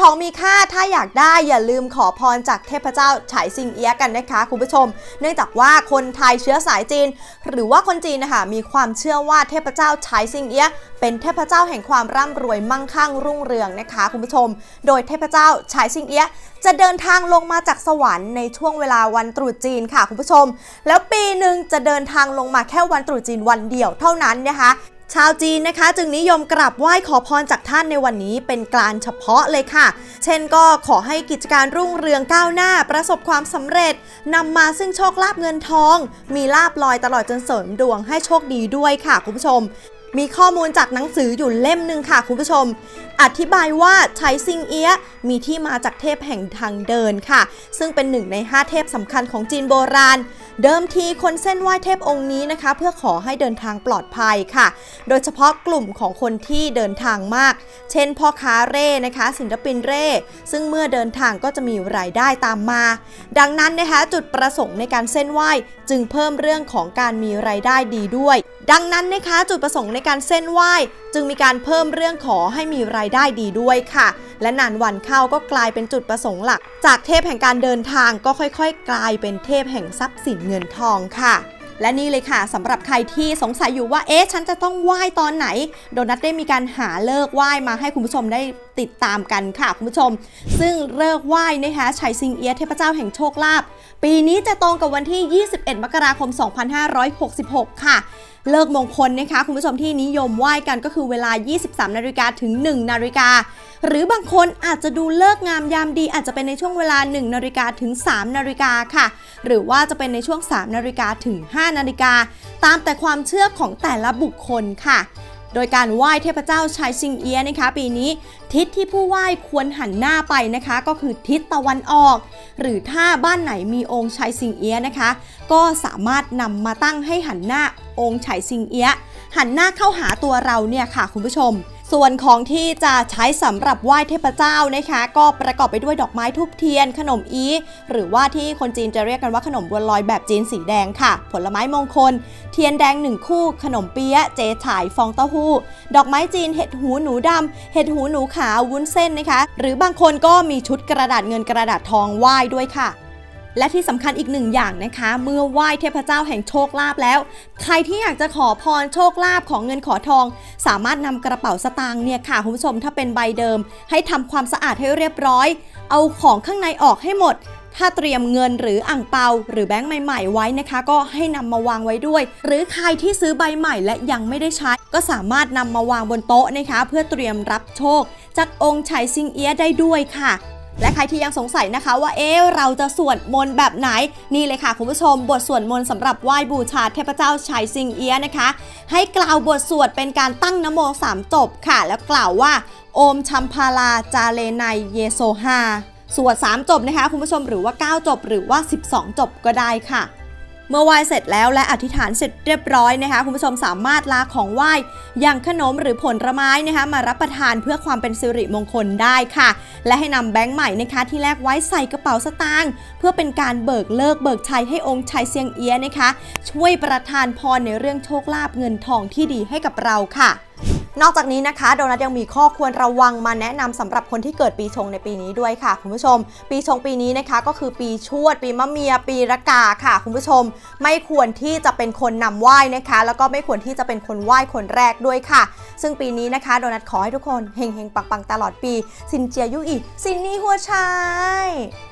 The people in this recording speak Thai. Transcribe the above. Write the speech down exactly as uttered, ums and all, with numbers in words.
ของมีค่าถ้าอยากได้อย่าลืมขอพรจากเทพเจ้าไฉซิงเอี้ยะกันนะคะคุณผู้ชมเนื่องจากว่าคนไทยเชื้อสายจีนหรือว่าคนจีนนะคะมีความเชื่อว่าเทพเจ้าไฉซิงเอี้ยะเป็นเทพเจ้าแห่งความร่ำรวยมั่งคั่งรุ่งเรืองนะคะคุณผู้ชมโดยเทพเจ้าไฉซิงเอี้ยะจะเดินทางลงมาจากสวรรค์ในช่วงเวลาวันตรุษจีนค่ะคุณผู้ชมแล้วปีหนึ่งจะเดินทางลงมาแค่วันตรุษจีนวันเดียวเท่านั้นนะคะชาวจีนนะคะจึงนิยมกราบไหว้ขอพรจากท่านในวันนี้เป็นการเฉพาะเลยค่ะเช่นก็ขอให้กิจการรุ่งเรืองก้าวหน้าประสบความสำเร็จนำมาซึ่งโชคลาภเงินทองมีลาภลอยตลอดจนเสริมดวงให้โชคดีด้วยค่ะคุณผู้ชมมีข้อมูลจากหนังสืออยู่เล่มหนึ่งค่ะคุณผู้ชมอธิบายว่าไฉซิงเอี้ยะมีที่มาจากเทพแห่งทางเดินค่ะซึ่งเป็นหนึ่งในห้าเทพสำคัญของจีนโบราณเดิมทีคนเส้นไหว้เทพองค์นี้นะคะเพื่อขอให้เดินทางปลอดภัยค่ะโดยเฉพาะกลุ่มของคนที่เดินทางมากเช่นพ่อค้าเร่นะคะศิลปินเร่ซึ่งเมื่อเดินทางก็จะมีรายได้ตามมาดังนั้นนะคะจุดประสงค์ในการเส้นไหว้จึงเพิ่มเรื่องของการมีรายได้ดีด้วยดังนั้นนะคะจุดประสงค์ในการเส้นไหว้จึงมีการเพิ่มเรื่องขอให้มีรายได้ดีด้วยค่ะและนานวันเข้าก็กลายเป็นจุดประสงค์หลักจากเทพแห่งการเดินทางก็ค่อยๆกลายเป็นเทพแห่งทรัพย์สินเงินทองค่ะและนี่เลยค่ะสำหรับใครที่สงสัยอยู่ว่าเอ๊ะฉันจะต้องไหว้ตอนไหนโดนัทได้มีการหาเลิกไหว้มาให้คุณผู้ชมได้ติดตามกันค่ะคุณผู้ชมซึ่งเลิกไหว้นะคะไฉซิงเอี้ยะเทพเจ้าแห่งโชคลาภปีนี้จะตรงกับวันที่ยี่สิบเอ็ดมกราคมสองพันห้าร้อยหกสิบหกค่ะเลิกมงคลนะคะคุณผู้ชมที่นิยมไหว้กันก็คือเวลา ยี่สิบสามนาฬิกาถึงหนึ่งนาฬิกาหรือบางคนอาจจะดูเลิกงามยามดีอาจจะเป็นในช่วงเวลาหนึ่งนาฬิกาถึงสามนาฬิกาค่ะหรือว่าจะเป็นในช่วงสามนาฬิกาถึงห้านาฬิกาตามแต่ความเชื่อของแต่ละบุคคลค่ะโดยการไหว้เทพเจ้าไฉซิงเอี้ยะนะคะปีนี้ทิศที่ผู้ไหว้ควรหันหน้าไปนะคะก็คือทิศตะวันออกหรือถ้าบ้านไหนมีองค์ไฉซิงเอี้ยะนะคะก็สามารถนำมาตั้งให้หันหน้าองค์ไฉซิงเอี้ยะหันหน้าเข้าหาตัวเราเนี่ยค่ะคุณผู้ชมส่วนของที่จะใช้สำหรับไหว้เทพเจ้านะคะก็ประกอบไปด้วยดอกไม้ทูบเทียนขนมอีหรือว่าที่คนจีนจะเรียกกันว่าขนมบัวลอยแบบจีนสีแดงค่ะผลไม้มงคลเทียนแดงหนึ่งคู่ขนมเปี๊ยะเจ๊ฉ่ายฟองเต้าหู้ดอกไม้จีนเห็ดหูหนูดำเห็ดหูหนูขาววุ้นเส้นนะคะหรือบางคนก็มีชุดกระดาษเงินกระดาษทองไหว้ด้วยค่ะและที่สำคัญอีกหนึ่งอย่างนะคะเมื่อไหว้เทพเจ้าแห่งโชคลาภแล้วใครที่อยากจะขอพรโชคลาภของเงินขอทองสามารถนำกระเป๋าสตางค์เนี่ยค่ะคุณผู้ชมถ้าเป็นใบเดิมให้ทำความสะอาดให้เรียบร้อยเอาของข้างในออกให้หมดถ้าเตรียมเงินหรืออ่างเปาหรือแบงค์ใหม่ๆไว้นะคะก็ให้นำมาวางไว้ด้วยหรือใครที่ซื้อใบใหม่และยังไม่ได้ใช้ก็สามารถนำมาวางบนโต๊ะนะคะเพื่อเตรียมรับโชคจากองค์ไฉซิงเอี้ยะได้ด้วยค่ะและใครที่ยังสงสัยนะคะว่าเอ๊ะเราจะสวดมนต์แบบไหนนี่เลยค่ะคุณผู้ชมบทสวดมนต์สำหรับไหว้บูชาเทพเจ้าไฉซิงเอี้ยะนะคะให้กล่าวบทสวดเป็นการตั้งนะโมสามจบค่ะแล้วกล่าวว่าโอมชัมพาลาจาเลไนเยโซฮาสวดสามจบนะคะคุณผู้ชมหรือว่าเก้าจบหรือว่าสิบสองจบก็ได้ค่ะเมื่อไหว้เสร็จแล้วและอธิษฐานเสร็จเรียบร้อยนะคะคุณผู้ชมสามารถลาของไหว้อย่างขนมหรือผลไม้นะคะมารับประทานเพื่อความเป็นสิริมงคลได้ค่ะและให้นำแบงค์ใหม่นะคะที่แลกไว้ใส่กระเป๋าสตางค์เพื่อเป็นการเบิกเลิกเบิกชัยให้องค์ไฉซิงเอี้ยะนะคะช่วยประทานพรในเรื่องโชคลาภเงินทองที่ดีให้กับเราค่ะนอกจากนี้นะคะโดนัทยังมีข้อควรระวังมาแนะนำสำหรับคนที่เกิดปีชงในปีนี้ด้วยค่ะคุณผู้ชมปีชงปีนี้นะคะก็คือปีชวดปีมะเมียปีรากาค่ะคุณผู้ชมไม่ควรที่จะเป็นคนนำไหว้นะคะแล้วก็ไม่ควรที่จะเป็นคนไหว้คนแรกด้วยค่ะซึ่งปีนี้นะคะโดนัทขอให้ทุกคนเฮงๆปังๆตลอดปีซินเจียยู่อีซินนี่หัวชาย